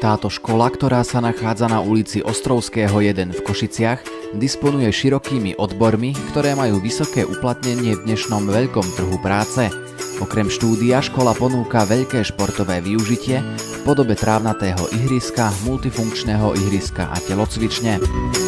Táto škola, ktorá sa nachádza na ulici Ostrovského 1 v Košiciach, disponuje širokými odbormi, ktoré majú vysoké uplatnenie v dnešnom veľkom trhu práce. Okrem štúdia škola ponúka veľké športové využitie v podobe trávnatého ihriska, multifunkčného ihriska a telocvične.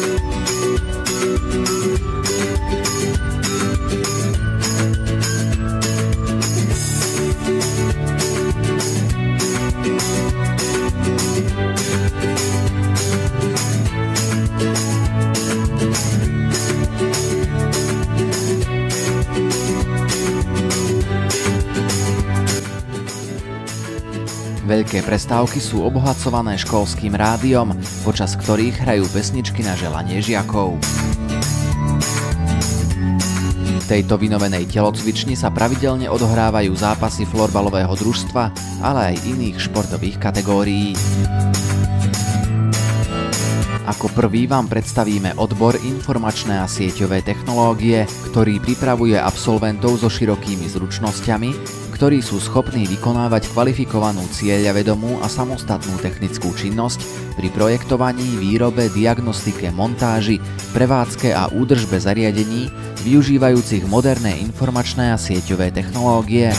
Veľké prestávky sú obohacované školským rádiom, počas ktorých hrajú pesničky na želanie žiakov. V tejto vynovenej telocvični sa pravidelne odohrávajú zápasy florbalového družstva, ale aj iných športových kategórií. Ako prvý vám predstavíme odbor informačné a sieťové technológie, ktorý pripravuje absolventov so širokými zručnosťami, ktorí sú schopní vykonávať kvalifikovanú cieľavedomú a samostatnú technickú činnosť pri projektovaní, výrobe, diagnostike, montáži, prevádzke a údržbe zariadení využívajúcich moderné informačné a sieťové technológie.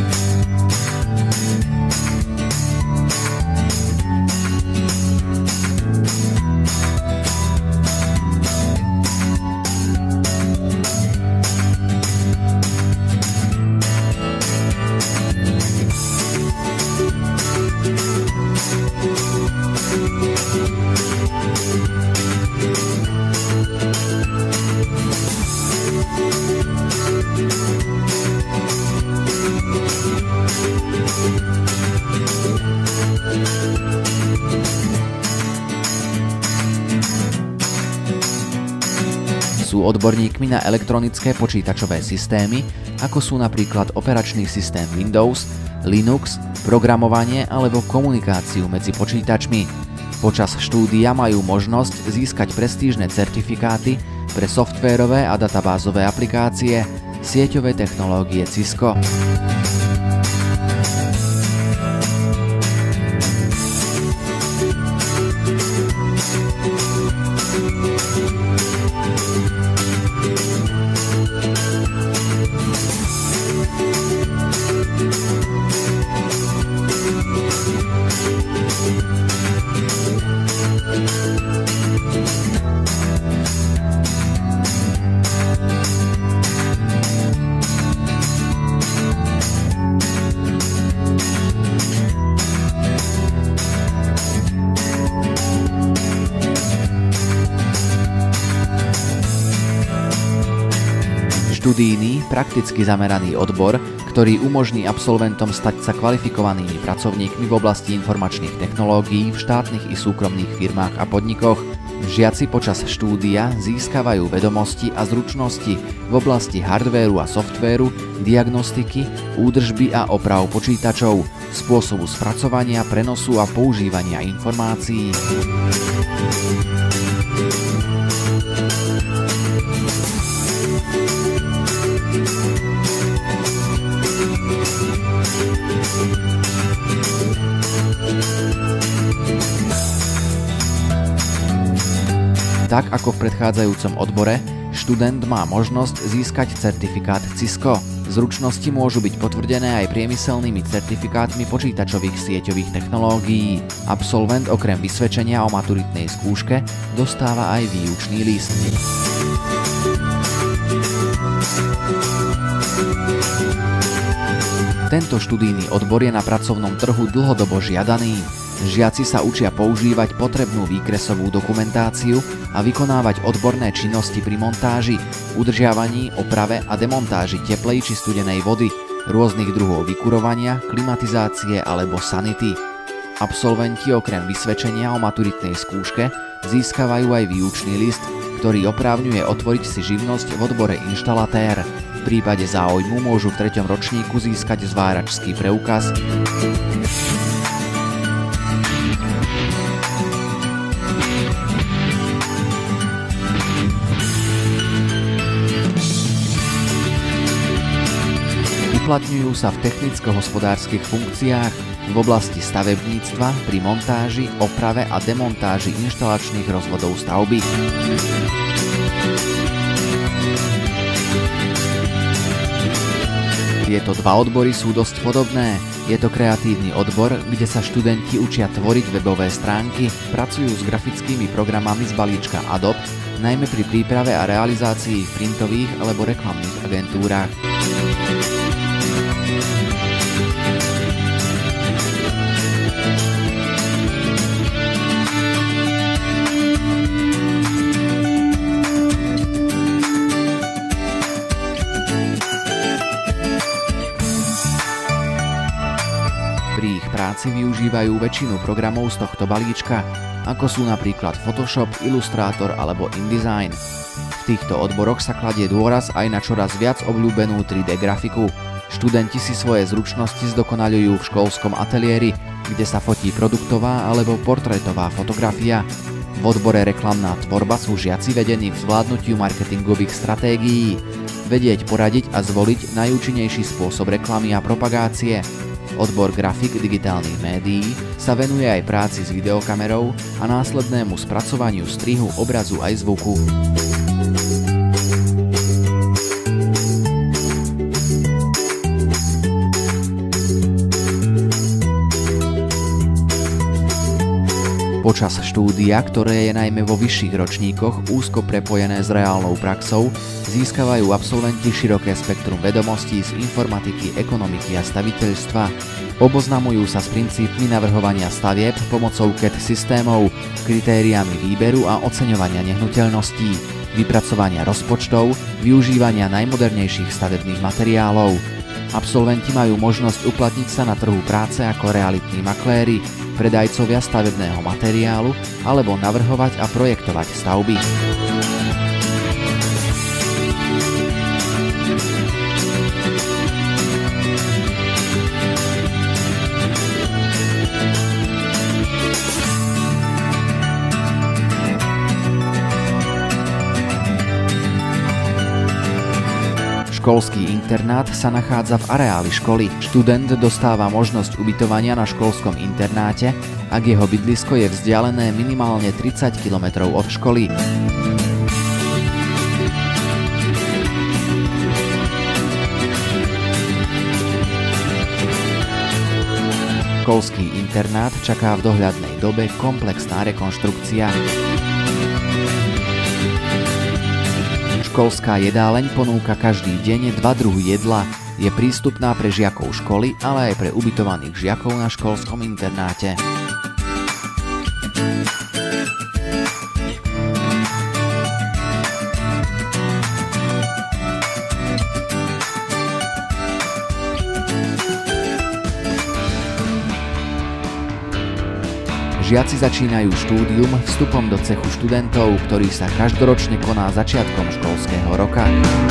Sú odborníkmi na elektronické počítačové systémy, ako sú napríklad operačný systém Windows, Linux, programovanie alebo komunikáciu medzi počítačmi. Počas štúdia majú možnosť získať prestížne certifikáty pre softvérové a databázové aplikácie, sieťové technológie Cisco. Študijný, prakticky zameraný odbor, ktorý umožní absolventom stať sa kvalifikovanými pracovníkmi v oblasti informačných technológií v štátnych i súkromných firmách a podnikoch. Žiaci počas štúdia získavajú vedomosti a zručnosti v oblasti hardvéru a softvéru, diagnostiky, údržby a oprav počítačov, spôsobu spracovania, prenosu a používania informácií. Tak ako v predchádzajúcom odbore, študent má možnosť získať certifikát Cisco. Zručnosti môžu byť potvrdené aj priemyselnými certifikátmi počítačových sieťových technológií. Absolvent okrem vysvedčenia o maturitnej skúške dostáva aj výučný list. Tento študijný odbor je na pracovnom trhu dlhodobo žiadaný. Žiaci sa učia používať potrebnú výkresovú dokumentáciu a vykonávať odborné činnosti pri montáži, udržiavaní, oprave a demontáži teplej či studenej vody, rôznych druhov vykurovania, klimatizácie alebo sanity. Absolventi okrem vysvedčenia o maturitnej skúške získavajú aj výučný list, ktorý oprávňuje otvoriť si živnosť v odbore inštalatér. V prípade záujmu môžu v 3. ročníku získať zváračský preukaz. Uplatňujú sa v technicko-hospodárskych funkciách, v oblasti stavebníctva pri montáži, oprave a demontáži inštalačných rozvodov stavby. Tieto dva odbory sú dosť podobné. Je to kreatívny odbor, kde sa študenti učia tvoriť webové stránky, pracujú s grafickými programami z balíčka Adobe, najmä pri príprave a realizácii v printových alebo reklamných agentúrách. Pri ich práci využívajú väčšinu programov z tohto balíčka, ako sú napríklad Photoshop, Illustrator alebo InDesign. V týchto odboroch sa kladie dôraz aj na čoraz viac obľúbenú 3D grafiku. Študenti si svoje zručnosti zdokonaľujú v školskom ateliéri, kde sa fotí produktová alebo portrétová fotografia. V odbore reklamná tvorba sú žiaci vedení v zvládnutiu marketingových stratégií, vedieť poradiť a zvoliť najúčinnejší spôsob reklamy a propagácie. Odbor grafik digitálnych médií sa venuje aj práci s videokamerou a následnému spracovaniu strihu, obrazu aj zvuku. Počas štúdia, ktoré je najmä vo vyšších ročníkoch úzko prepojené s reálnou praxou, získavajú absolventi široké spektrum vedomostí z informatiky, ekonomiky a staviteľstva. Oboznamujú sa s princípmi navrhovania stavieb pomocou CAD systémov, kritériami výberu a oceňovania nehnuteľností, vypracovania rozpočtov, využívania najmodernejších stavebných materiálov. Absolventi majú možnosť uplatniť sa na trhu práce ako realitní makléri, predajcovia stavebného materiálu alebo navrhovať a projektovať stavby. Školský internát sa nachádza v areáli školy. Študent dostáva možnosť ubytovania na školskom internáte, ak jeho bydlisko je vzdialené minimálne 30 km od školy. Školský internát čaká v dohľadnej dobe komplexná rekonštrukcia. Školská jedáleň ponúka každý deň 2 druhy jedla. Je prístupná pre žiakov školy, ale aj pre ubytovaných žiakov na školskom internáte. Žiaci začínajú štúdium vstupom do cechu študentov, ktorý sa každoročne koná začiatkom školského roka.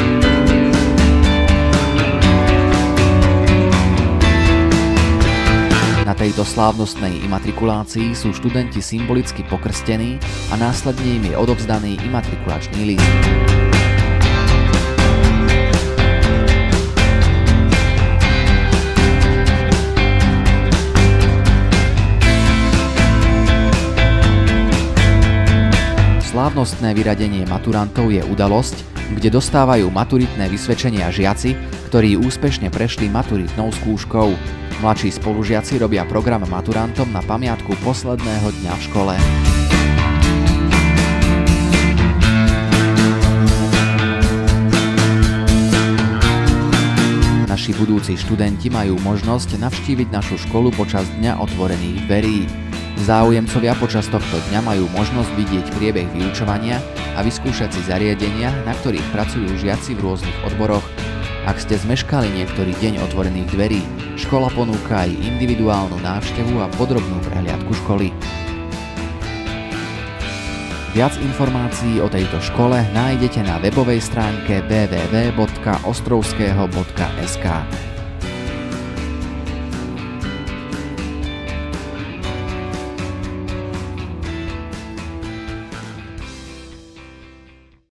Na tejto slávnostnej imatrikulácii sú študenti symbolicky pokrstení a následne im je odovzdaný imatrikulačný list. Slávnostné vyradenie maturantov je udalosť, kde dostávajú maturitné vysvedčenia žiaci, ktorí úspešne prešli maturitnou skúškou. Mladší spolužiaci robia program maturantom na pamiatku posledného dňa v škole. Naši budúci študenti majú možnosť navštíviť našu školu počas Dňa otvorených dverí. Záujemcovia počas tohto dňa majú možnosť vidieť priebeh vyučovania a vyskúšať si zariadenia, na ktorých pracujú žiaci v rôznych odboroch. Ak ste zmeškali niektorý deň otvorených dverí, škola ponúka aj individuálnu návštevu a podrobnú prehliadku školy. Viac informácií o tejto škole nájdete na webovej stránke www.ostrovskeho.sk.